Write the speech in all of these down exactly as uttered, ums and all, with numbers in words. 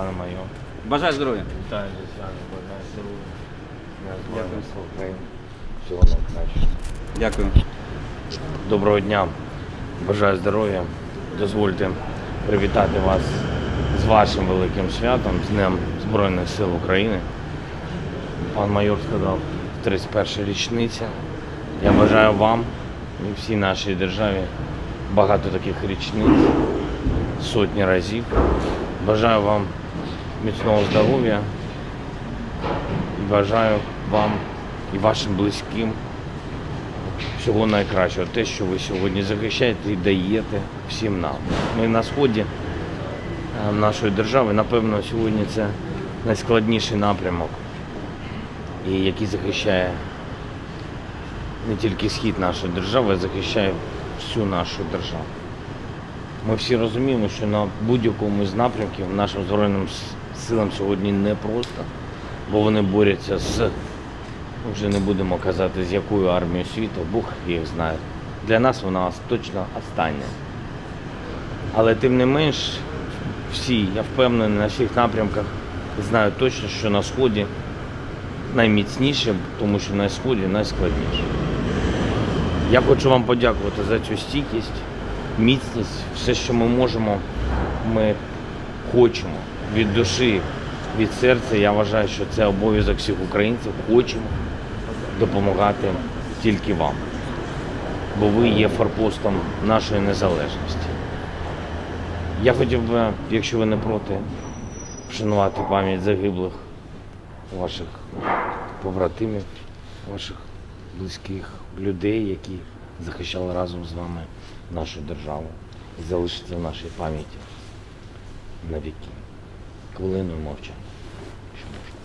пане майор. Бажаю здоров'я. Вітаю, звичайно, бажаю здоров'я. Дякую. Слухай. Всього найкращого. Дякую. Доброго дня. Бажаю здоров'я. Дозвольте привітати вас з вашим великим святом, з Днем Збройних сил України. Пан майор сказав, тридцять перша річниця. Я бажаю вам і всій нашій державі багато таких річниць, сотні разів. Бажаю вам міцного здоров'я і бажаю вам і вашим близьким всього найкращого. Те, що ви сьогодні захищаєте і даєте всім нам. Ми на сході нашої держави, напевно, сьогодні це найскладніший напрямок, і який захищає не тільки схід нашої держави, а захищає всю нашу державу. Ми всі розуміємо, що на будь-якому з напрямків нашим Збройним силам сьогодні непросто, бо вони борються з, ми вже не будемо казати, з якою армією світу, Бог їх знає. Для нас вона точно остання. Але тим не менш, всі, я впевнений, на всіх напрямках знають точно, що на Сході найміцніше, тому що на Сході найскладніше. Я хочу вам подякувати за цю стійкість, міцність, все, що ми можемо, ми хочемо від душі, від серця. Я вважаю, що це обов'язок всіх українців. Хочемо допомагати тільки вам, бо ви є форпостом нашої незалежності. Я хотів би, якщо ви не проти, вшанувати пам'ять загиблих ваших побратимів, ваших близьких людей, які захищали разом з вами нашу державу і залишиться в нашій пам'яті навіки. Хвилиною мовчання, якщо можна.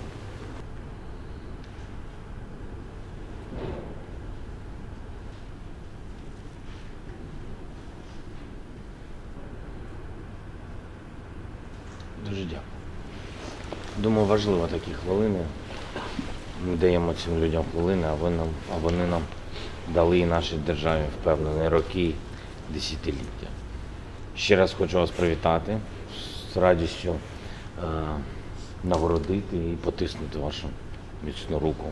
Дуже дякую. Думаю, важливо такі хвилини. Ми даємо цим людям хвилини, а вони нам, а вони нам дали і нашій державі впевнені роки, десятиліття. Ще раз хочу вас привітати, з радістю е, нагородити і потиснути вашу міцну руку.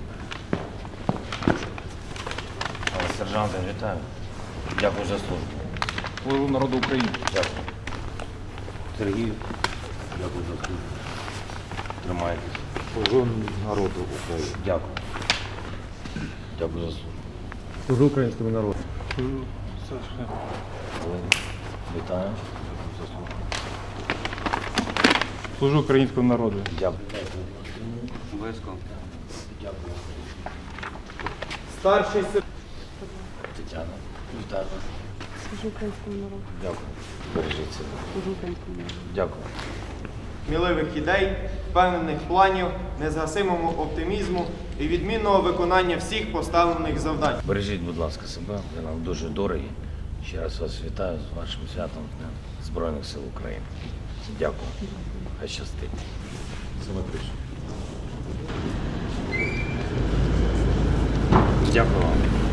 Пане сержанте, вітаю. Дякую за службу. Служу народу України. Дякую. Сергію, дякую за службу. Тримайтесь. Служу народу України. Дякую. Дякую за службу. Служу українському народу. Вітаю. Служу українському народу. Дякую. Обов'язково. Дякую. Старший сержант. Тетяна, вітаю вас. Служу українському народу. Дякую. Бережіть себе. Служу українському народу. Дякую. Сміливих ідей, впевнених планів, незгасимому оптимізму і відмінного виконання всіх поставлених завдань. Бережіть, будь ласка, себе, ви нам дуже дорогі. Ще раз вас вітаю з вашим святом Днем Збройних сил України. Дякую. Хай щастить. Дякую вам.